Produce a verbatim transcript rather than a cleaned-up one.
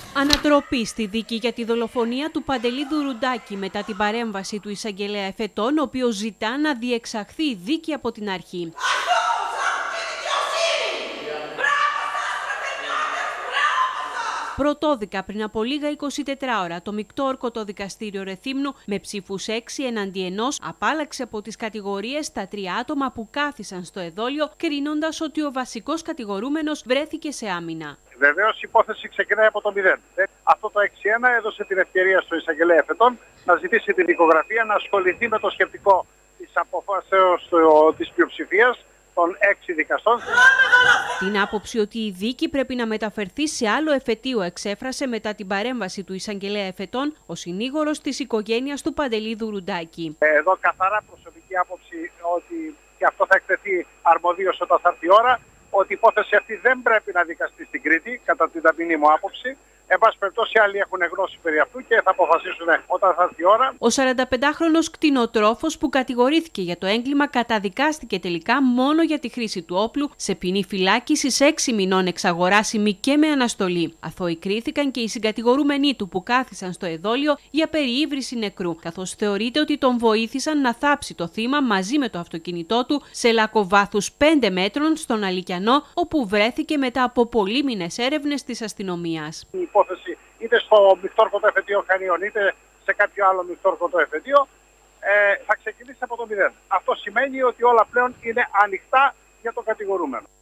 Ανατροπή στη δίκη για τη δολοφονία του Παντελή Δουρουντάκη μετά την παρέμβαση του εισαγγελέα εφετών, ο οποίος ζητά να διεξαχθεί η δίκη από την αρχή. Πρωτόδικα πριν από λίγα εικοσιτετράωρα, το μεικτό ορκωτό δικαστήριο Ρεθύμνου με ψήφους έξι εναντί ενός απάλλαξε από τις κατηγορίες τα τρία άτομα που κάθισαν στο εδόλιο, κρίνοντας ότι ο βασικός κατηγορούμενος βρέθηκε σε άμυνα. Βεβαίως η υπόθεση ξεκινάει από το μηδέν. Αυτό το έξι ένα έδωσε την ευκαιρία στο εισαγγελέα εφετών να ζητήσει την δικογραφία, να ασχοληθεί με το σκεπτικό της αποφάσεως της πλειοψηφίας των έξι δικαστών. Την άποψη ότι η δίκη πρέπει να μεταφερθεί σε άλλο εφετείο εξέφρασε μετά την παρέμβαση του εισαγγελέα εφετών ο συνήγορος της οικογένειας του Παντελή Δουρουντάκη. Εδώ καθαρά προσωπική άποψη ότι και αυτό θα εκτεθεί αρμοδίως όταν θα έρθει η ώρα, ότι η υπόθεση αυτή δεν πρέπει να δικαστεί στην Κρήτη, κατά την ταπεινή μου άποψη. Εν πάση περιπτώσει, άλλοι έχουν γνώση περί αυτού και θα αποφασίσουν όταν θα έρθει η ώρα. Ο σαρανταπεντάχρονος κτηνοτρόφος που κατηγορήθηκε για το έγκλημα καταδικάστηκε τελικά μόνο για τη χρήση του όπλου σε ποινή φυλάκισης έξι μηνών εξαγοράσιμη και με αναστολή. Αθώοι κρίθηκαν και οι συγκατηγορούμενοι του που κάθισαν στο εδόλιο για περιύβρηση νεκρού, καθώς θεωρείται ότι τον βοήθησαν να θάψει το θύμα μαζί με το αυτοκίνητό του σε λάκκο βάθους πέντε μέτρων στον Αλικιανό, όπου βρέθηκε μετά από πολύμηνες έρευνες της αστυνομίας. Η υπόθεση είτε στο μεικτό ορκωτό εφετείο Χανίων είτε σε κάποιο άλλο μεικτό ορκωτό εφετείο ε, θα ξεκινήσει από το μηδέν. Αυτό σημαίνει ότι όλα πλέον είναι ανοιχτά για το κατηγορούμενο.